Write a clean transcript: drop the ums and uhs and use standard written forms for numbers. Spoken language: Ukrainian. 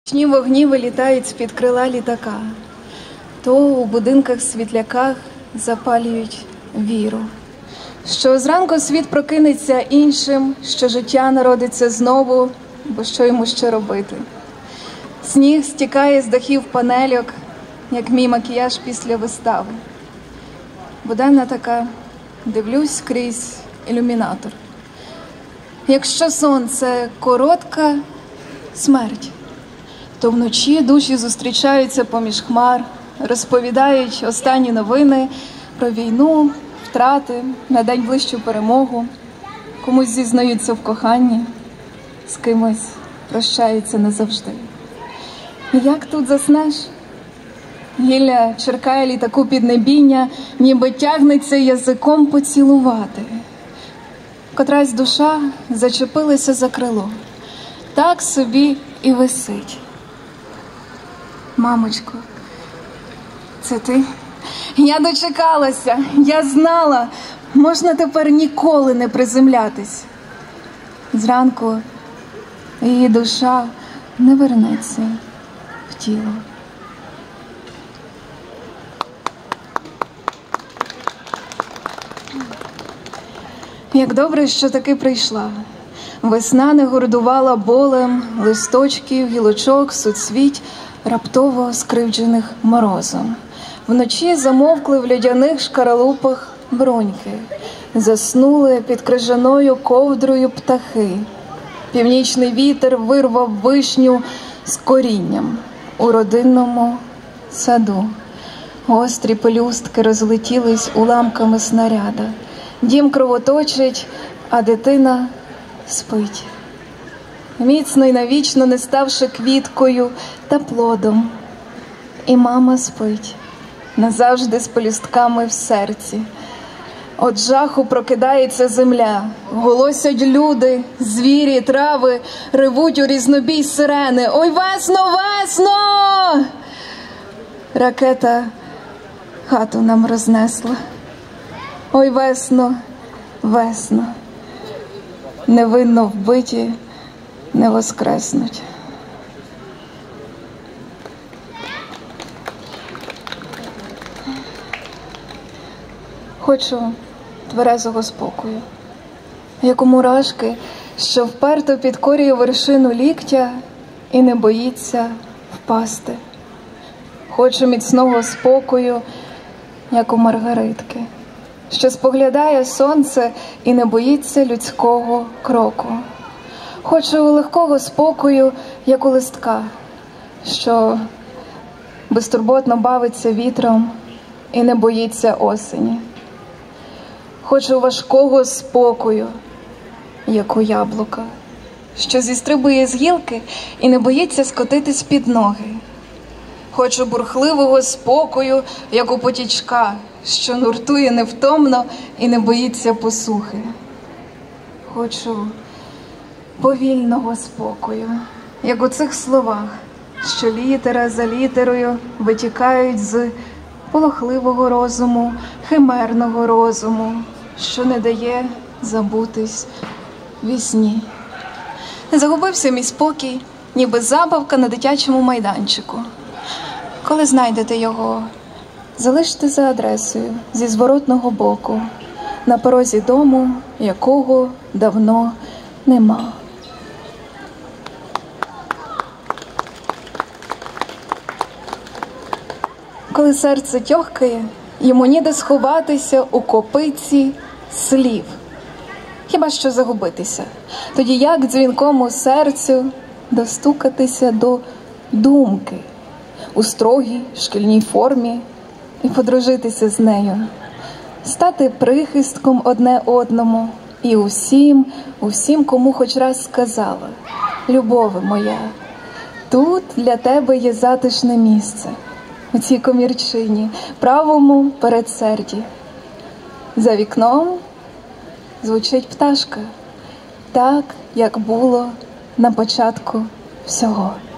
Нічні вогні вилітають з-під крила літака, то у будинках-світляках запалюють віру, що зранку світ прокинеться іншим, що життя народиться знову, бо що йому ще робити. Сніг стікає з дахів панельок, як мій макіяж після вистави. Буденна така, дивлюсь крізь ілюмінатор. Якщо сон – це коротка смерть, то вночі душі зустрічаються поміж хмар, розповідають останні новини про війну, втрати, на найближчу перемогу, комусь зізнаються в коханні, з кимось прощаються назавжди. І як тут заснеш? Гілля черкає літаку піднебіння, ніби тягнеться язиком поцілувати. Котрась душа зачепилася за крило, так собі і висить. Мамочко, це ти? Я дочекалася, я знала, можна тепер ніколи не приземлятись. Зранку її душа не вернеться в тіло. Як добре, що таки прийшла. Весна не гордувала болем листочків, гілочок, суцвіть, раптово скривджених морозом. Вночі замовкли в льодяних шкаралупах броньки, заснули під крижаною ковдрою птахи. Північний вітер вирвав вишню з корінням у родинному саду. Гострі пелюстки розлетілись уламками снаряда. Дім кровоточить, а дитина спить, міцно й навічно не ставши квіткою та плодом. І мама спить, назавжди з пелюстками в серці. От жаху прокидається земля, голосять люди, звірі, трави, ревуть у різнобій сирени. Ой, весно, весно! Ракета хату нам рознесла. Ой, весно, весно, невинно вбиті не воскреснуть. Хочу тверезого спокою, як у мурашки, що вперто підкорює вершину ліктя і не боїться впасти. Хочу міцного спокою, як у Маргаритки, що споглядає сонце і не боїться людського кроку. Хочу легкого спокою, як у листка, що безтурботно бавиться вітром і не боїться осені. Хочу важкого спокою, як у яблука, що зістрибує з гілки і не боїться скотитись під ноги. Хочу бурхливого спокою, як у потічка, що нуртує невтомно і не боїться посухи. Хочу повільного спокою, як у цих словах, що літера за літерою витікають з полохливого розуму, химерного розуму, що не дає забутись вісні. Загубився мій спокій, ніби забавка на дитячому майданчику. Коли знайдете його, залиште за адресою зі зворотного боку, на порозі дому, якого давно нема. Коли серце тьохкає, йому ніде сховатися у копиці слів. Хіба що загубитися. Тоді як дзвінкому серцю достукатися до думки у строгій шкільній формі і подружитися з нею, стати прихистком одне одному і усім, кому хоч раз сказала: любове моя, тут для тебе є затишне місце, у цій комірчині, правому передсерді. За вікном звучить пташка, так, як було на початку всього.